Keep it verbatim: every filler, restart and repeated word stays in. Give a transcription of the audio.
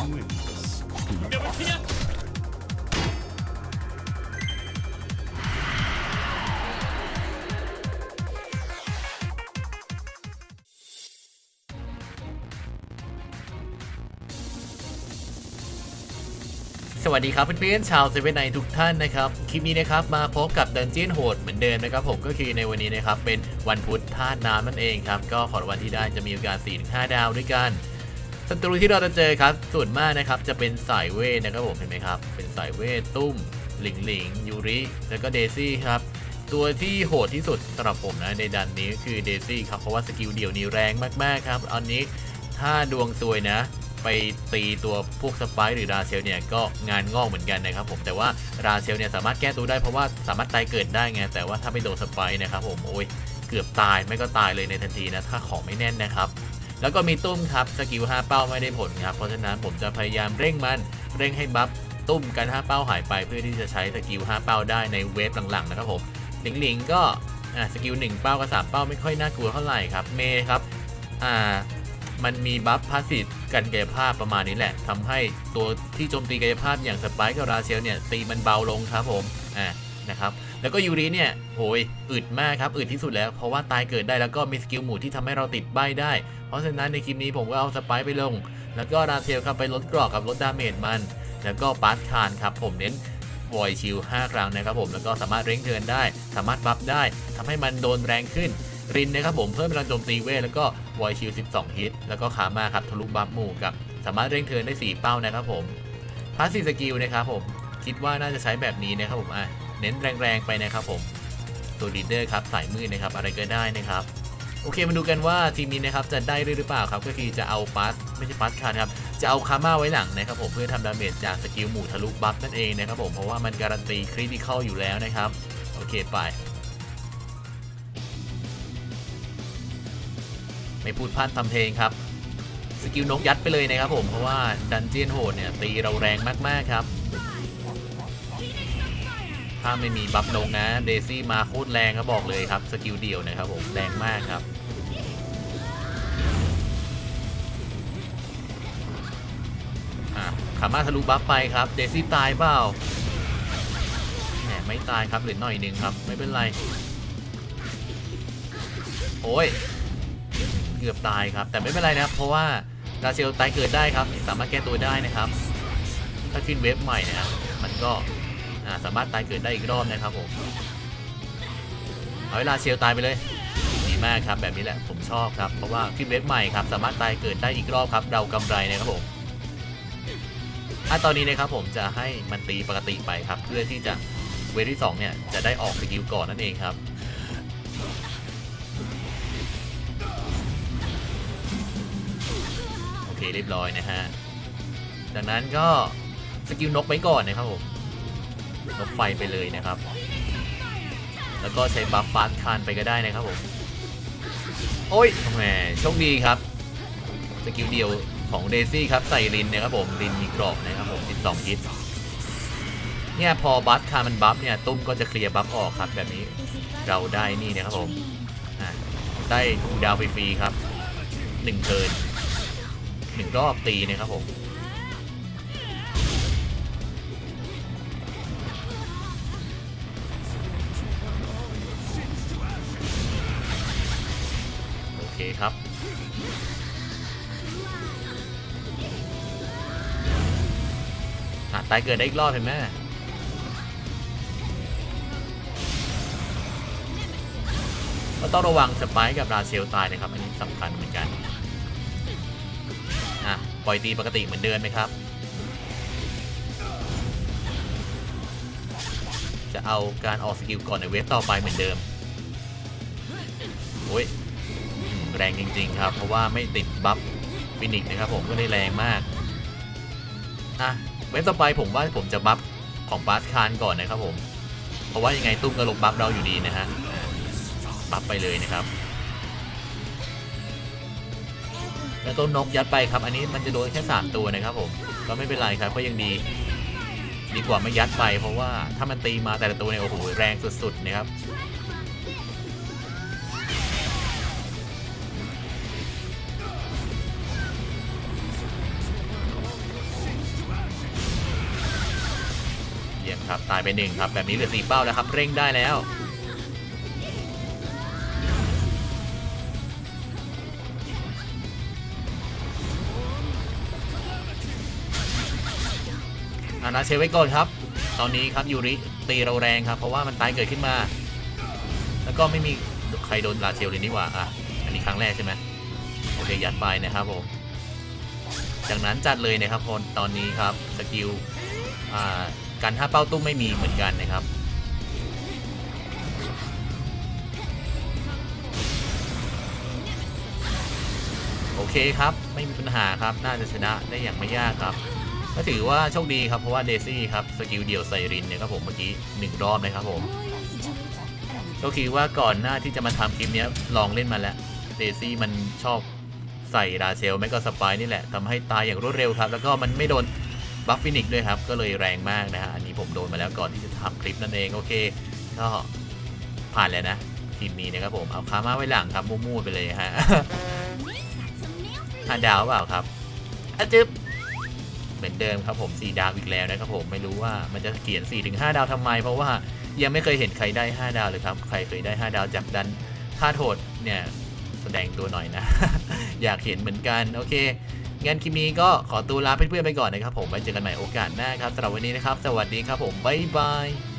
สวัสดีครับเพื่อนๆชาวเซเว่นไนท์ทุกท่านนะครับคลิปนี้นะครับมาพบกับดันเจี้ยนโหดเหมือนเดิมนะครับผมก็คือในวันนี้นะครับเป็นวันพุธธาตุน้ำนั่นเองครับก็ของวันที่ได้จะมีโอกาส สี่ถึงห้า ดาวด้วยกันศัตรูที่เราจะเจอครับส่วนมากนะครับจะเป็นสายเวทนะครับผมเห็นไหมครับเป็นสายเวทตุ้มหลิงหลิงยูริแล้วก็เดซี่ครับตัวที่โหดที่สุดสำหรับผมนะในดันนี้ก็คือเดซี่ครับเพราะว่าสกิลเดี่ยวนี้แรงมากๆครับอันนี้ถ้าดวงซวยนะไปตีตัวพวกสไปร์หรือราเชลเนี่ยก็งานงอกเหมือนกันนะครับผมแต่ว่าราเชลเนี่ยสามารถแก้ตัวได้เพราะว่าสามารถตายเกิดได้ไงแต่ว่าถ้าไปโดนสไปร์นะครับผมโอ้ยเกือบตายไม่ก็ตายเลยในทันทีนะถ้าของไม่แน่นนะครับแล้วก็มีตุ้มครับสกิลห้าเป้าไม่ได้ผลครับเพราะฉะนั้นผมจะพยายามเร่งมันเร่งให้บัฟตุ้มกันห้าเป้าหายไปเพื่อที่จะใช้สกิลห้าเป้าได้ในเวฟหลังๆนะครับผมหลิงหลิงก็อ่าสกิลหนึ่งเป้ากับสามเป้าไม่ค่อยน่ากลัวเท่าไหร่ครับเมย์ครับอ่ามันมีบัฟพาสซีฟกันกายภาพประมาณนี้แหละทำให้ตัวที่โจมตีกายภาพอย่างสไปค์กับราเชลเนี่ยตีมันเบาลงครับผมอ่านะครับแล้วก็ยูริเนี่ยโหยอึดมากครับอึดที่สุดแล้วเพราะว่าตายเกิดได้แล้วก็มีสกิลหมู่ที่ทำให้เราติดใบได้เพราะฉะนั้นในคลิปนี้ผมก็เอาสไปค์ไปลงแล้วก็ราเชลครับไปลดกรอกกับลดดาเมจมันแล้วก็ปาร์ตคานครับผมเน้นวอยชิลห้าครั้งนะครับผมแล้วก็สามารถเร่งเทิร์นได้สามารถบัฟได้ทำให้มันโดนแรงขึ้นรินนะครับผมเพิ่มพลังโจมตีเวทแล้วก็วอยชิลสิบสองฮิตแล้วก็ขามาครับทะลุบัฟหมู่กับสามารถเร่งเทิร์นได้สี่เป้านะครับผมพาสซีฟสกิลนะครับผมคิดว่าน่าจะใช้แบบนี้นะครับผมอ่ะเน้นแรงๆไปนะครับผมตัวลีดเดอร์ครับสายมืดนะครับอะไรก็ได้นะครับโอเคมาดูกันว่าทีมนี้นะครับจะได้หรือเปล่าครับก็คือจะเอาปัสไม่ใช่ปัสคาร์ครับจะเอาคาม่าไว้หลังนะครับผมเพื่อทำดาเมจจากสกิลหมู่ทะลุบัฟนั่นเองนะครับผมเพราะว่ามันการันตีคริติคอลอยู่แล้วนะครับโอเคไปไม่พูดพลาดทำเพลงครับสกิลนกยัดไปเลยนะครับผมเพราะว่าดันเจียนโหดเนี่ยตีเราแรงมากๆครับถ้าไม่มีบัฟนกนะเดซี่มาโคตรแรงครับบอกเลยครับสกิลเดียวนะครับผมแรงมากครับขามาทะลุบัฟไปครับเดซี่ตายเปล่าแหมไม่ตายครับเหลือหน่อยหนึ่งครับไม่เป็นไรโอ้ยเกือบตายครับแต่ไม่เป็นไรนะครับเพราะว่าราเชลตายเกิดได้ครับสามารถแก้ตัวได้นะครับถ้าขึ้นเวฟใหม่เนี่ยมันก็สามารถตายเกิดได้อีกรอบนะครับผมเอาเวลาเชลตายไปเลยดีมากครับแบบนี้แหละผมชอบครับเพราะว่าขึ้นเวฟใหม่ครับสามารถตายเกิดได้อีกรอบครับเรากำไรนะครับผมถ้าตอนนี้นะครับผมจะให้มันตีปกติไปครับเพื่อที่จะเวฟที่สองเนี่ยจะได้ออกสกิลก่อนนั่นเองครับโอเคเรียบร้อยนะฮะจากนั้นก็สกิลนกไว้ก่อนนะครับผมนกไฟไปเลยนะครับแล้วก็ใช้บัฟฟาสคานไปก็ได้นะครับผมโอ้ยแหมโชคดีครับสกิลเดียวของเดซี่ครับใส่รินนะครับผมรินมีกรอบนะครับผมสิบสองฮิตเนี่ยพอบัฟคานมันบัฟเนี่ยตุ้มก็จะเคลียร์บัฟออกครับแบบนี้เราได้นี่นะครับผมได้คูดาวฟรีๆครับหนึ่งเทิร์นหนึ่งรอบตีนะครับผมโอเคครับตายเกิดได้อีกรอบเห็นไหมก็ต้องระวังสไปค์กับราเชลตายนะครับอันนี้สำคัญเหมือนกันอ่ะปล่อยตีปกติเหมือนเดิมไหมครับจะเอาการออกสกิลก่อนในเวฟต่อไปเหมือนเดิมโอ้ยแรงจริงๆครับเพราะว่าไม่ติดบัฟฟินิกนะครับผมก็ได้แรงมากอ่ะเวฟต่อไปผมว่าผมจะบัฟของปาร์ตคานก่อนนะครับผมเพราะว่ายังไงตุ้มก็ลงบัฟเราอยู่ดีนะฮะบัฟไปเลยนะครับแล้วต้นนกยัดไปครับอันนี้มันจะโดนแค่สามตัวนะครับผมก็ไม่เป็นไรครับก็ยังดีดีกว่าไม่ยัดไปเพราะว่าถ้ามันตีมาแต่ละตัวเนี่ยโอ้โหแรงสุดๆนะครับครับตายไปหนึ่งครับแบบนี้เหลือสี่เป้าแล้วครับเร่งได้แล้วอานาเชไว้ก่อนครับตอนนี้ครับยูริตีเราแรงครับเพราะว่ามันตายเกิดขึ้นมาแล้วก็ไม่มีใครโดนลาเชลเลยนี่หว่าอ่ะอันนี้ครั้งแรกใช่ไหมโอเคยัดไปนะครับผมจากนั้นจัดเลยนะครับคนตอนนี้ครับสกิลการห้าเป้าตุ้มไม่มีเหมือนกันนะครับโอเคครับไม่มีปัญหาครับน่าจะชนะได้อย่างไม่ยากครับก็ถือว่าโชคดีครับเพราะว่าเดซี่ครับสกิลเดี่ยวไซรินเนี่ยครับผมเมื่อกี้หนึ่งรอบนะครับผมก็คือว่าก่อนหน้าที่จะมาทำคลิปนี้ลองเล่นมาแล้วเดซี่มันชอบใส่ราเชลแมกกาสปายนี่แหละทำให้ตายอย่างรวดเร็วครับแล้วก็มันไม่โดนบัฟฟินิกด้วยครับก็เลยแรงมากนะฮะอันนี้ผมโดนมาแล้วก่อนที่จะทำคลิปนั่นเองโอเคก็ผ่านแล้วนะทีมนี้นะครับผมเอาคาม่าไว้หลังครับมู่ๆไปเลยฮะห้าดาวเปล่าครับอะจึ๊บเหมือนเดิมครับผมสี่ดาวอีกแล้วนะครับผมไม่รู้ว่ามันจะเขียน สี่ถึงห้า ดาวทำไมเพราะว่ายังไม่เคยเห็นใครได้ห้าดาวเลยครับใครเคยได้ห้าดาวจากดันท่าโทษเนี่ยแสดงตัวหน่อยนะ อยากเห็นเหมือนกันโอเคงั้นคลิปนี้ก็ขอตัวลาเพื่อนๆไปก่อนนะครับผมไว้เจอกันใหม่โอกาสหน้าครับสำหรับวันนี้นะครับสวัสดีครับผมบ๊ายบาย